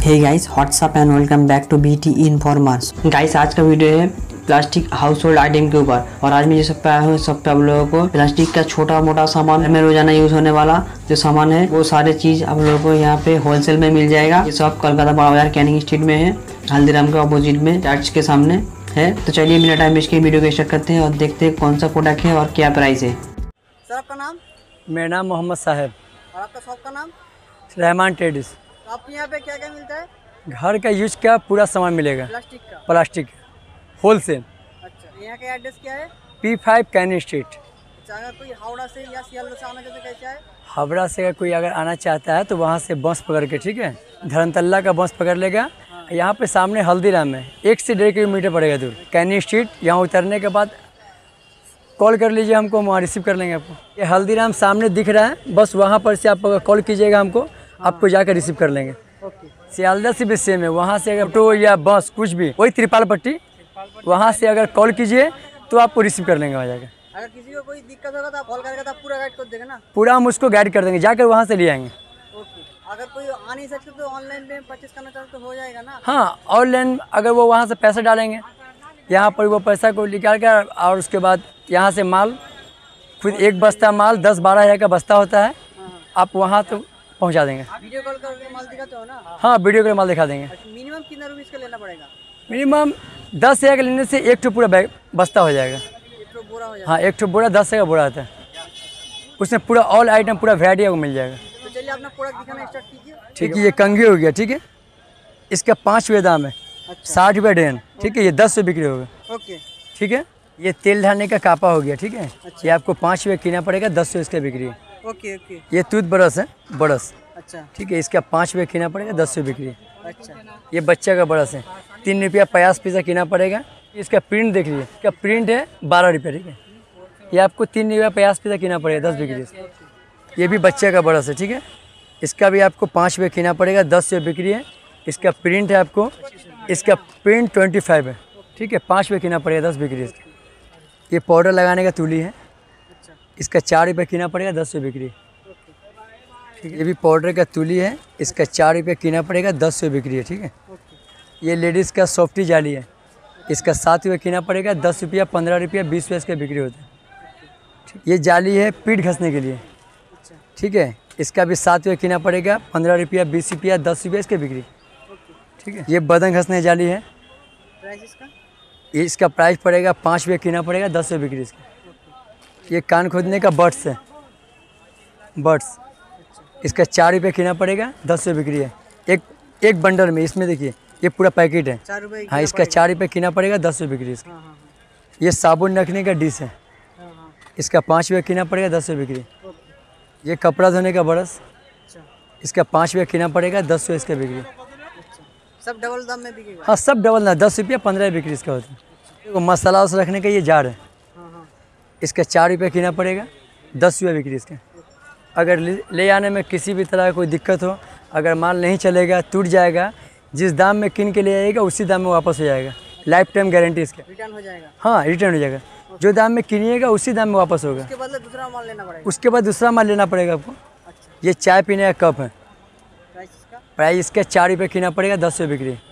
Hey guys what's up and welcome back to BT informers. Guys आज का video है plastic house hold item के ऊपर और आज मैं ये सब पे आया हूँ सब पे आप लोगों को प्लास्टिक का छोटा मोटा सामान में रोजाना यूज होने वाला जो सामान है वो सारे चीज आप लोगों को यहाँ पे होलसेल में मिल जाएगा। ये सब कोलकाता बड़ा बाजार कैनिंग स्ट्रीट में है, हल्दीराम के अपोजिट में चर्च के सामने है। तो चलिए बिना टाइम वेस्ट के वीडियो को स्टार्ट करते हैं और देखते हैं कौन सा प्रोडक्ट है और क्या प्राइस है। सर आपका नाम? मेरा नाम मोहम्मद साहब। और आपका शॉप का नाम? रहमान ट्रेडर्स। तो आपके यहाँ पे क्या क्या मिलता है? घर का यूज का पूरा सामान मिलेगा, प्लास्टिक होलसेल। अच्छा, यहाँ का एड्रेस क्या है? P5 Canning street. अच्छा, अगर कोई हावड़ा से या सियालदह से आना चाहते कैसे आए? हावड़ा से अगर कोई आना चाहता है तो वहाँ से बस पकड़ के, ठीक है, धर्मतल्ला का बस पकड़ लेगा। यहाँ पे सामने हल्दीराम है, 1 से 1.5 किलोमीटर पड़ेगा दूर कैनिंग स्ट्रीट। यहाँ उतरने के बाद कॉल कर लीजिए हमको, हम वहाँ रिसीव कर लेंगे आपको। ये हल्दीराम सामने दिख रहा है, बस वहाँ पर से आप कॉल कीजिएगा हमको, आपको जाकर रिसीव कर लेंगे। सियालदह से भी सेम है, वहाँ से अगर ऑटो या बस कुछ भी वही त्रिपाल पट्टी, वहाँ से अगर कॉल कीजिए तो आपको रिसीव कर लेंगे वहाँ जाकर। अगर किसी को कोई दिक्कत होगा तो आप कॉल करके पूरा गाइड कर देंगे ना? पूरा हम उसको गाइड कर देंगे, जाकर वहाँ से ले आएंगे। अगर कोई आ नहीं सकते तो ऑनलाइन में परचेस करना चाहते तो हो जाएगा ना? हाँ, ऑनलाइन अगर वो वहाँ से पैसा डालेंगे, यहाँ पर वो पैसा को निकाल कर और उसके बाद यहाँ से माल खुद एक बस्ता माल 10-12 हज़ार का बस्ता होता है, आप वहाँ तो पहुँचा देंगे। वीडियो कॉल करके माल दिखाते हो ना? हाँ, वीडियो कॉल माल दिखा देंगे। मिनिमम कितना रुपीज़ का लेना पड़ेगा? मिनिमम 10 हज़ार का लेने से एक ठो पूरा बैग बस्ता हो जाएगा। एक ठो बोरा हो जाएगा? हाँ, एक ठो बोरा 10 का बोरा आता है, उसमें पूरा ऑल आइटम पूरा वैरायटी आपको मिल जाएगा। तो चलिए अपना प्रोडक्ट दिखाना स्टार्ट कीजिए। ठीक है, ये कंघी हो गया, ठीक है, इसका 5 रुपये दाम है। अच्छा। 60 रुपये डेन, ठीक है, ये 10 से बिक्री होगा। ओके, ठीक है। ये तेल ढालने का कापा हो गया, ठीक है। अच्छा। ये आपको 5 रुपये कीना पड़ेगा, 10 से इसका बिक्री है। Okay okay. ये टूथ ब्रश है, ब्रश। अच्छा, ठीक है, इसका 5 रुपये कीना पड़ेगा, 10 से बिक्री है। अच्छा। ये बच्चा का ब्रश है, 3 रुपया 50 पैसा कीना पड़ेगा। इसका प्रिंट देख लीजिए, इसका प्रिंट है 12 रुपये, ठीक है। ये आपको 3 रुपया 50 पैसा कीना पड़ेगा, 10 बिक्री। ये भी बच्चे का ब्रश है, ठीक है, इसका भी आपको 5 रुपये कीना पड़ेगा, 10 से बिक्री है। इसका प्रिंट है आपको, इसका प्रिंट 25 है, ठीक है, 5 रुपये कीना पड़ेगा, 10 बिक्री इसका। ये पाउडर लगाने का तूली है, इसका 4 रुपये कीना पड़ेगा, 10 से बिक्री। ठीक है, ये भी पाउडर का तूली है, इसका 4 रुपये कीना पड़ेगा, 10 से बिक्री है, ठीक है। ये लेडीज़ का सॉफ्टी जाली है, इसका 7 रुपये कीना पड़ेगा, 10 रुपया 15 रुपया 20 रुपये इसका बिक्री होता है। ठीक, ये जाली है पीठ घसने के लिए, ठीक है, इसका भी 7 रुपये कीना पड़ेगा, 15 रुपया 20 रुपया 10 रुपये इसके बिक्री। ठीक है, ये बदन घसने जाली है, प्राइस इसका? इसका प्राइस पड़ेगा 5 रुपये कीना पड़ेगा, 10 रुपये बिक्री इसका। ये कान खोदने का बर्ड्स है, बर्ड्स, इसका 4 रुपये कीना पड़ेगा, 10 रुपये बिक्री है। एक बंडल में, इसमें देखिए ये पूरा पैकेट है। 4 रुपये? हाँ, इसका 4 रुपये कीना पड़ेगा, 10 रुपये बिक्री इसका। ये साबुन रखने का डिश है, इसका 5 रुपये कीना पड़ेगा, 10 रुपये बिक्री। ये कपड़ा धोने का ब्रश, इसका 5 रुपये कीना पड़ेगा, 10 रुपये इसका बिक्री। सब डबल दाम में बिकेगा? हाँ, सब डबल ना, 10 रुपया 15 बिक्री इसका होता है। देखो मसाला उस रखने का ये जार है, इसका 4 रुपये कीना पड़ेगा, 10 रुपये बिक्री इसका। अगर ले आने में किसी भी तरह कोई दिक्कत हो, अगर माल नहीं चलेगा, टूट जाएगा, जिस दाम में किन के ले आएगा उसी दाम में वापस हो जाएगा, लाइफ टाइम गारंटी इसका। रिटर्न हो जाएगा? हाँ, रिटर्न हो जाएगा, जो दाम में किनिएगा उसी दाम में वापस होगा। उसके बदले दूसरा माल लेना पड़ेगा? उसके बाद दूसरा माल लेना पड़ेगा आपको। अच्छा। ये चाय पीने का कप है, प्राइस इसका 4 रुपये कीना पड़ेगा, 10 रुपये बिक्री।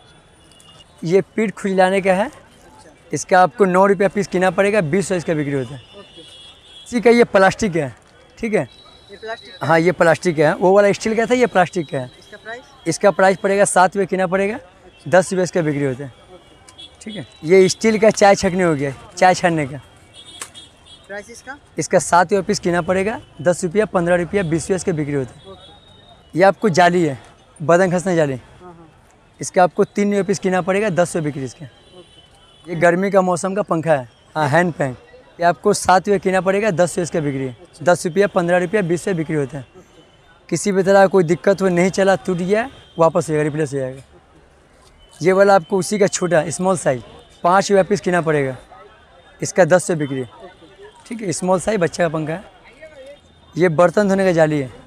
ये पीठ खुजलाने का है, इसका आपको 9 रुपया पीस कीना पड़ेगा, 20 रुपये इसका बिक्री होता है। इसी का ये प्लास्टिक है, ठीक है। ये प्लास्टिक? हाँ, ये प्लास्टिक है, वो वाला स्टील का था, ये प्लास्टिक का है। इसका प्राइस पड़ेगा 7 रुपये कीना पड़ेगा, 10 रुपये इसका बिक्री होता है। ठीक है, ये स्टील का चाय छकने हो गया, चाय छानने का, प्राइस इसका? इसका 7 रुपये पीस कीना पड़ेगा, 10 रुपया 15 रुपया 20 रुपये इसका बिक्री होता है। ये आपको जाली है, बदन घसने जाली, इसका आपको 3 रुपये पीस कीना पड़ेगा, 10 रुपये बिक्री इसका। ये गर्मी का मौसम का पंखा है, हाँ, हैंड फैन, ये आपको 7 रुपये कीना पड़ेगा, 10 रुपये इसका बिक्री है। 10 रुपया 15 रुपया 20 रुपये बिक्री होता है। किसी भी तरह कोई दिक्कत हो, नहीं चला, टूट गया, वापस हो जाएगा, रिप्लेस हो जाएगा। ये वाला आपको उसी का छोटा स्मॉल साइज 5 रुपये पीस कीना पड़ेगा, इसका 10 रुपये बिक्री। ठीक है, स्मॉल साइज बच्चा का पंखा है। ये बर्तन धोने का जाली है,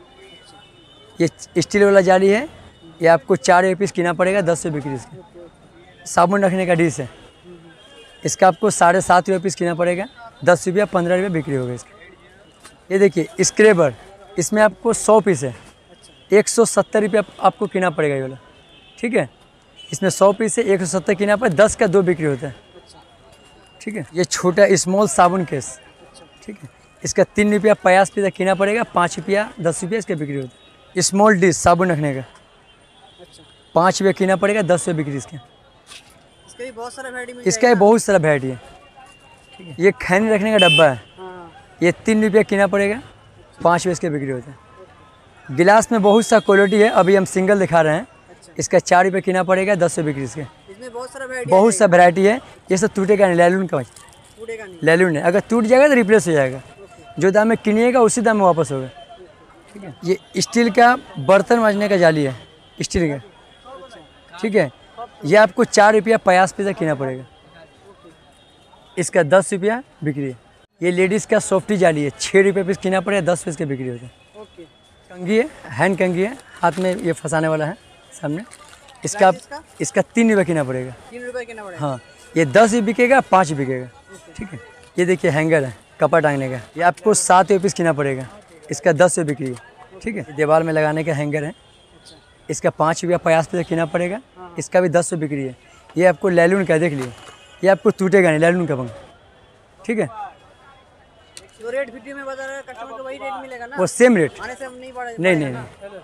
ये स्टील वाला जाली है, ये आपको 4 रुपये पीस कीना पड़ेगा, 10 रुपये बिक्री इसका। साबुन रखने का डिश है, इसका आपको 7.5 रुपये पीस कीना पड़ेगा, 10 रुपया 15 रुपये बिक्री होगा इसका। ये देखिए स्क्रेबर, इसमें आपको 100 पीस है, 170 रुपये आपको कीना पड़ेगा ये वाला। ठीक है। इसमें 100 पीस है, 170 की ना पर 10 का 2 बिक्री होता है। ठीक है। ये छोटा स्मॉल साबुन केस, ठीक है, इसका 3 रुपया 50 पैसा किना पड़ेगा, 5 रुपया 10 रुपया इसका बिक्री होता है। स्मॉल डिश साबुन रखने का 5 रुपया किना पड़ेगा, 10 रुपये बिक्री इसके। इसका भी बहुत सारा वैरायटी इसका बहुत सारा वैरायटी है। ठीक है। ये खैनी रखने का डब्बा है, ये 3 रुपया किना पड़ेगा, 5 रुपये इसके बिक्री होता है। गिलास में बहुत सा क्वालिटी है, अभी हम सिंगल दिखा रहे हैं। इसका 4 रुपये किना पड़ेगा, 10 रुपये बिक्री इसके। इसमें बहुत सारा वैरायटी है। ये सब टूटेगा नहीं, लैलून का लैलून है, अगर टूट जाएगा तो रिप्लेस हो जाएगा। जो दाम में किनिएगा उसी दाम में वापस होगा। ठीक है। ये स्टील का बर्तन मांजने का जाली है, स्टील का। ठीक है। ये आपको 4 रुपया 50 पैसा किना पड़ेगा, इसका 10 रुपया बिक्री है। ये लेडीज़ का सॉफ्टी जाली है, 6 रुपये पीस किना पड़ेगा, 10 पीस के बिक्री होता है। कंघी है, हैंड कंघी है, हाथ में ये फंसाने वाला है सामने। इसका 3 रुपये किना पड़ेगा। 3 रुपये किना पड़ेगा। हाँ, ये 10 ही बिकेगा, 5 ही बिकेगा। ठीक है। ये देखिए हैंगर है कपड़ा टांगने का, ये आपको 7 रुपये पीस किना पड़ेगा, इसका 10 रुपये बिक्री है। ठीक है। दीवार में लगाने का हैंगर है, इसका 5 रुपया 50 पैसा किना पड़ेगा, इसका भी 10 रुपये बिक्री है। ये आपको लैलून का, देख लिए, ये आपको टूटेगा नहीं, लैलून का पंखा। ठीक है। जो रेट वीडियो में बता रहा है कस्टमर को वही रेट मिलेगा ना, वो सेम रेट, आने से हम नहीं बढ़ा। नहीं।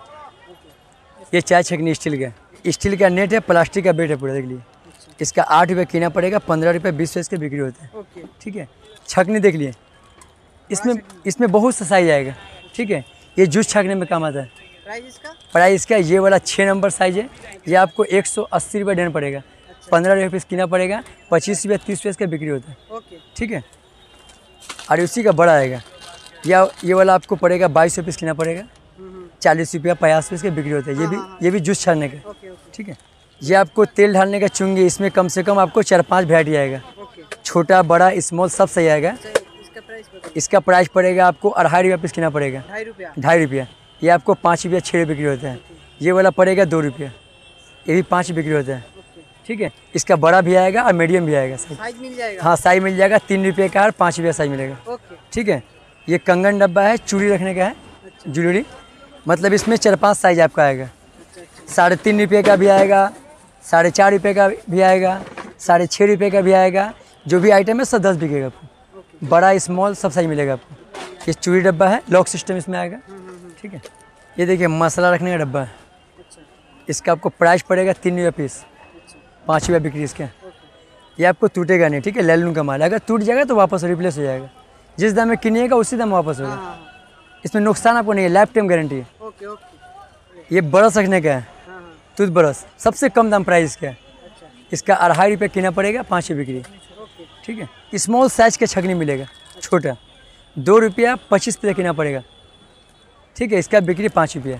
ये चाय छकनी स्टील का नेट है, प्लास्टिक का बेट है पूरा, देख लिए। इसका 8 रुपये किना पड़ेगा, 15 रुपये 20 पैसे के बिक्री होता है। ठीक है। छकनी देख लिए, इसमें बहुत सा साइज आएगा। ठीक है। ये जूस छकने में काम आता है। प्राइस इसका ये वाला 6 नंबर साइज है, ये आपको 180 रुपये देना पड़ेगा, 15 रुपये पीस किना पड़ेगा, 25 रुपये 30 पैसे का बिक्री होता है। ठीक है। और उसी का बड़ा आएगा, या ये वाला आपको पड़ेगा 22 रुपये पीस किना पड़ेगा, 40 रुपया 50 पैसे का बिक्री होता है। ये भी जूस छानने का। ठीक है। ये आपको तेल ढालने का चुंगी, इसमें कम से कम आपको 4-5 वैरायटी आएगा, छोटा बड़ा स्मॉल सब सही आएगा। इसका प्राइस पड़ेगा आपको 2.5 रुपया पीस किना पड़ेगा, 2.5 रुपया। ये आपको 5 रुपया 6 रुपये बिक्री होता है। ये वाला पड़ेगा 2 रुपया, ये भी 5 बिक्री होता है। ठीक है। इसका बड़ा भी आएगा और मीडियम भी आएगा, साइज मिल जाएगा। हाँ, साइज मिल जाएगा, 3 रुपये का और 5 रुपया साइज मिलेगा। ठीक है। ये कंगन डब्बा है, चूड़ी रखने का है, ज्वेलरी, मतलब इसमें 4-5 साइज आपका आएगा। 3.5 रुपये का भी आएगा, 4.5 रुपये का भी आएगा, 6.5 रुपये का भी आएगा। जो भी आइटम है सब 10 बिकेगा आपको, बड़ा स्मॉल सब साइज मिलेगा आपको। ये चूड़ी डब्बा है, लॉक सिस्टम इसमें आएगा। ठीक है। ये देखिए मसाला रखने का डब्बा है, इसका आपको प्राइस पड़ेगा 3 रुपया पीस, 5 रुपया बिक्री इसके। ये आपको टूटेगा नहीं। ठीक है। लैलून का माल है, अगर टूट जाएगा तो वापस रिप्लेस हो जाएगा, जिस दाम में किनिएगा उसी दाम वापस होगा। इसमें नुकसान आपको नहीं है, लाइफ टाइम गारंटी है। ये ब्रश रखने का है, टूथ ब्रश, सबसे कम दाम प्राइस का है, इसका 2.5 रुपये किना पड़ेगा, 5 रुपये बिक्री। ठीक है। स्मॉल साइज का छकनी मिलेगा, छोटा, 2 रुपया 25 पैसा किना पड़ेगा। ठीक है। इसका बिक्री 5 रुपया।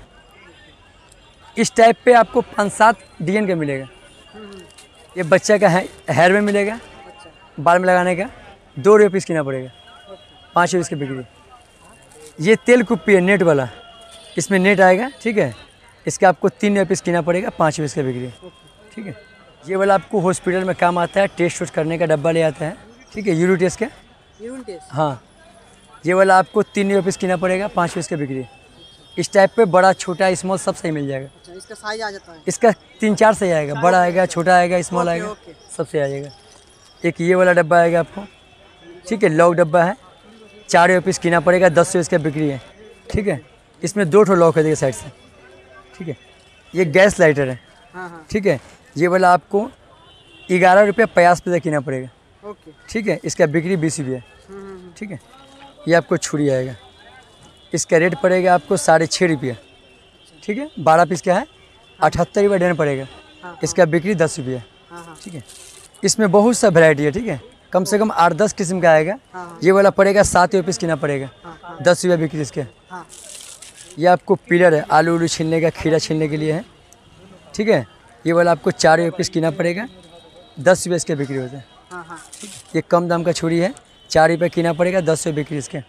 इस टाइप पे आपको 5-7 डिजाइन का मिलेगा। ये बच्चा का हेयर में मिलेगा, बाल में लगाने का, 2 रुपये पीस किना पड़ेगा, 5 रुपये इसकी बिक्री। ये तेल कुप्पी है, नेट वाला, इसमें नेट आएगा। ठीक है। इसका आपको 3 रुपये पीस किना पड़ेगा, 5 रुपये इसका बिक्री। ठीक है। ये वाला आपको हॉस्पिटल में काम आता है, टेस्ट वेस्ट करने का डब्बा ले आता है। ठीक है। यूरिन टेस्ट का। हाँ, ये वाला आपको 3 रुपये पीस किना पड़ेगा, 5 रुपये इसका बिक्री। इस टाइप पे बड़ा छोटा स्मॉल सब सही मिल जाएगा। इसका साइज आ जाता है, इसका 3-4 सही आएगा, बड़ा आएगा, छोटा आएगा, स्मॉल आएगा, सब सही आ जाएगा। एक ये वाला डब्बा आएगा आपको। ठीक है। लॉक डब्बा है, 4 रुपये पीस किना पड़ेगा, 10 रुपये इसका बिक्री है। ठीक है। इसमें 2 ठो लॉक है, देखिए साइड से। ठीक है। ये गैस लाइटर है। ठीक है। ये वाला आपको 11 रुपया 50 पैसा किना पड़ेगा। ठीक है। इसका बिक्री 20 रुपया। ठीक है। ये आपको छुरी आएगा, इसका रेट पड़ेगा आपको 6.5 रुपया। ठीक है। 12 पीस का है, 78 रुपया देना पड़ेगा, इसका बिक्री 10 रुपया। ठीक है। इसमें बहुत सा वैरायटी है। ठीक है। कम से कम 8-10 किस्म का आएगा। ये वाला पड़ेगा 7 रुपये पीस किना पड़ेगा, 10 रुपया बिक्री इसके। ये आपको पिलर है, आलू उलू छीलने का, खीरा छीलने के लिए है। ठीक है। ये वाला आपको 4 रुपये पीस किना पड़ेगा, 10 रुपये इसके बिक्री होता है। ये कम दाम का छुरी है, 4 रुपये किना पड़ेगा, 10 रुपये बिक्री इसके।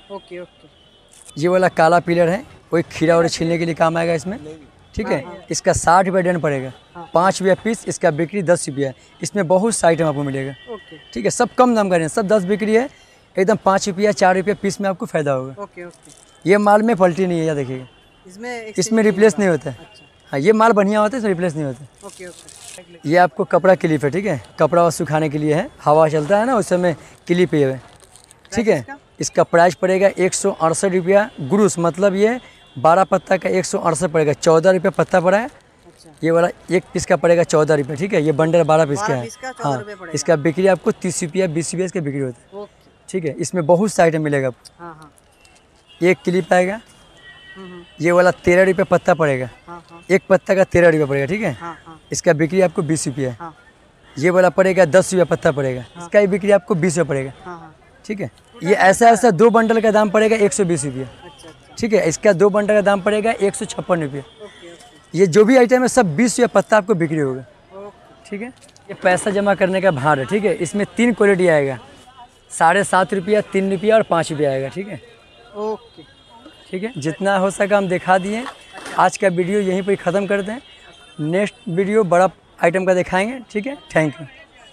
ये वाला काला पिलर है, वही खीरा और छीलने के लिए काम आएगा इसमें। ठीक है। इसका 60 रुपये देना पड़ेगा, 5 रुपया पीस, इसका बिक्री 10 रुपया है। इसमें बहुत सा आइटम आपको मिलेगा। ठीक है। सब कम दाम का नहीं, सब 10 बिक्री है, एकदम 5 रुपया 4 रुपये पीस में आपको फ़ायदा होगा। ये माल में पलटी नहीं है, या देखिएगा, इसमें रिप्लेस नहीं होता है। हाँ, ये माल बढ़िया होता है, तो रिप्लेस नहीं होते। Okay okay. ये आपको कपड़ा क्लिप है, ठीक है, कपड़ा सुखाने के लिए है, हवा चलता है ना उस समय क्लिप ये है, ठीक है। इसका प्राइस पड़ेगा 168 रुपया ग्रूस, मतलब ये 12 पत्ता का 168 पड़ेगा, 14 रुपये पत्ता पड़ा है। ये वाला एक पीस का पड़ेगा 14 रुपये, ठीक है। ये बंडल 12 पीस का है। हाँ, इसका बिक्री आपको 30 रुपया 20 रुपये इसका बिक्री होता है, ठीक है। इसमें बहुत सा आइटम मिलेगा आपको। एक क्लिप आएगा, ये वाला 13 रुपये पत्ता पड़ेगा, एक पत्ता का 13 रुपये पड़ेगा, ठीक है। इसका बिक्री आपको 20 रुपये है। ये वाला पड़ेगा 10 रुपये पत्ता पड़ेगा, इसका ही बिक्री आपको 20 रुपये पड़ेगा, ठीक है। ये ऐसा 2 बंडल का दाम पड़ेगा 120 रुपये, ठीक है। इसका 2 बंडल का दाम पड़ेगा 156 रुपये। ये जो भी आइटम है सब 20 रुपये पत्ता आपको बिक्री होगा, ठीक है। ये पैसा जमा करने का भार है, ठीक है। इसमें 3 क्वालिटी आएगा, 7.5 रुपया, 3 रुपया और 5 रुपया आएगा, ठीक है। ओके, ठीक है। जितना हो सका हम दिखा दिए। आज का वीडियो यहीं पर ख़त्म करते हैं। नेक्स्ट वीडियो बड़ा आइटम का दिखाएंगे, ठीक है। Thank you.